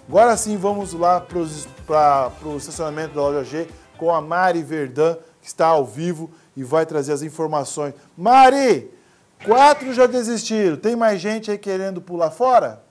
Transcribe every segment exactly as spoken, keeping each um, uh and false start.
Agora sim, vamos lá para o estacionamento da loja G com a Mari Verdun, que está ao vivo e vai trazer as informações. Mari, quatro já desistiram. Tem mais gente aí querendo pular fora?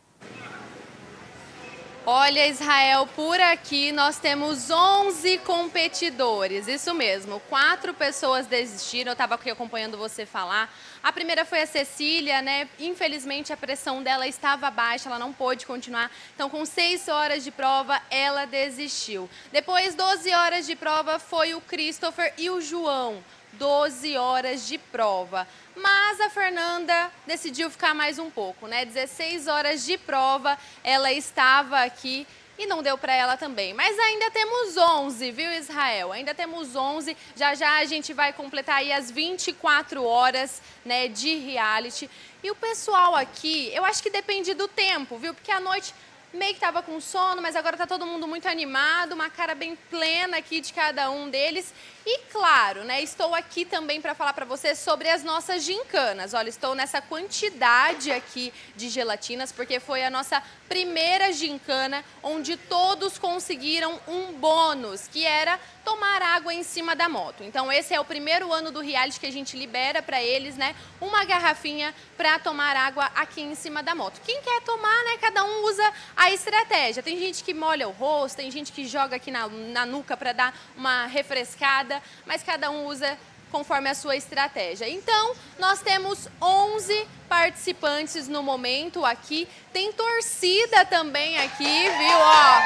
Olha, Israel, por aqui nós temos onze competidores, isso mesmo, quatro pessoas desistiram, eu estava aqui acompanhando você falar. A primeira foi a Cecília, né? Infelizmente a pressão dela estava baixa, ela não pôde continuar, então com seis horas de prova ela desistiu. Depois, doze horas de prova, foi o Christopher e o João. doze horas de prova. Mas a Fernanda decidiu ficar mais um pouco, né? dezesseis horas de prova, ela estava aqui e não deu para ela também. Mas ainda temos onze, viu, Israel? Ainda temos onze. Já já a gente vai completar aí as vinte e quatro horas, né, de reality. E o pessoal aqui, eu acho que depende do tempo, viu? Porque à noite meio que tava com sono, mas agora tá todo mundo muito animado, uma cara bem plena aqui de cada um deles. E claro, né, estou aqui também para falar para vocês sobre as nossas gincanas. Olha, estou nessa quantidade aqui de gelatinas, porque foi a nossa primeira gincana, onde todos conseguiram um bônus, que era tomar água em cima da moto. Então esse é o primeiro ano do reality que a gente libera para eles, né, uma garrafinha para tomar água aqui em cima da moto. Quem quer tomar, né, cada um usa a estratégia. Tem gente que molha o rosto, tem gente que joga aqui na, na nuca para dar uma refrescada, mas cada um usa conforme a sua estratégia. Então, nós temos onze participantes no momento aqui. Tem torcida também aqui, viu? Ó.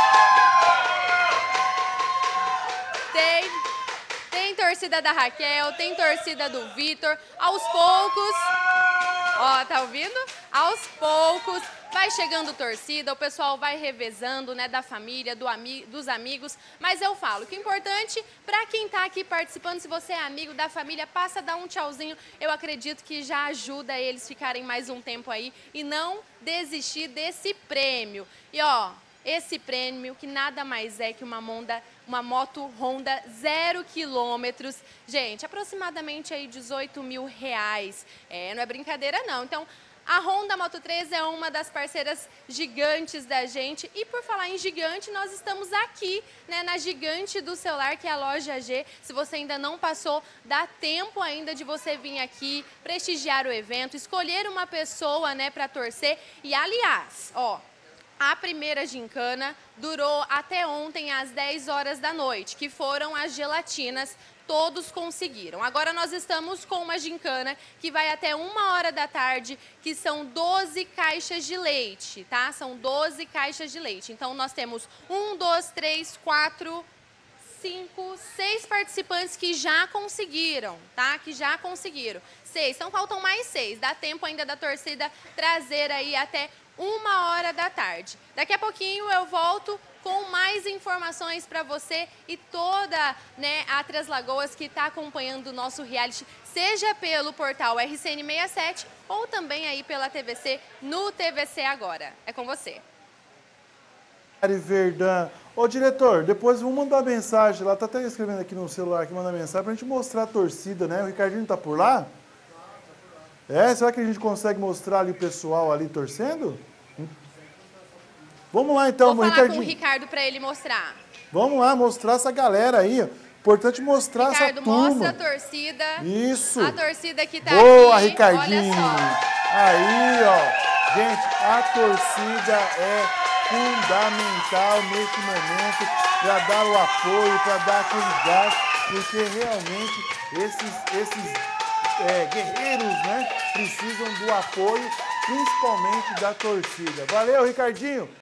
Tem, tem torcida da Raquel, tem torcida do Vitor. Aos poucos, ó, tá ouvindo? Aos poucos vai chegando torcida, o pessoal vai revezando, né, da família, do ami dos amigos. Mas eu falo que o importante, para quem tá aqui participando, se você é amigo da família, passa a dar um tchauzinho. Eu acredito que já ajuda eles ficarem mais um tempo aí e não desistir desse prêmio. E ó, esse prêmio que nada mais é que uma, Honda, uma moto Honda zero quilômetros. Gente, aproximadamente aí dezoito mil reais. É, não é brincadeira não. Então, a Honda Moto três é uma das parceiras gigantes da gente. E por falar em gigante, nós estamos aqui, né, na gigante do celular, que é a loja G. Se você ainda não passou, dá tempo ainda de você vir aqui, prestigiar o evento, escolher uma pessoa, né, para torcer. E aliás, ó, a primeira gincana durou até ontem às dez horas da noite, que foram as gelatinas. Todos conseguiram. Agora nós estamos com uma gincana que vai até uma hora da tarde, que são doze caixas de leite, tá? São doze caixas de leite. Então nós temos um, dois, três, quatro, cinco, seis participantes que já conseguiram, tá? Que já conseguiram. Seis. Então faltam mais seis. Dá tempo ainda da torcida trazer aí até uma hora da tarde. Daqui a pouquinho eu volto com mais informações para você e toda, né, a Três Lagoas que está acompanhando o nosso reality, seja pelo portal R C N sessenta e sete ou também aí pela T V C, no T V C Agora. É com você. Mari Verdun. Ô, diretor, depois vamos mandar mensagem lá, tá até escrevendo aqui no celular, aqui, manda mensagem pra gente mostrar a torcida, né? O Ricardinho tá por lá? É, será que a gente consegue mostrar ali o pessoal ali torcendo? Vamos lá então, Vou falar Ricardinho. com o Ricardo para ele mostrar. Vamos lá, mostrar essa galera aí. Importante mostrar Ricardo, essa turma. mostra a torcida. Isso. A torcida que tá Boa, aqui. Ricardinho. Olha só. Aí, ó. Gente, a torcida é fundamental nesse momento para dar o apoio, para dar aquele gás, porque realmente esses, esses é, guerreiros, né, precisam do apoio, principalmente da torcida. Valeu, Ricardinho!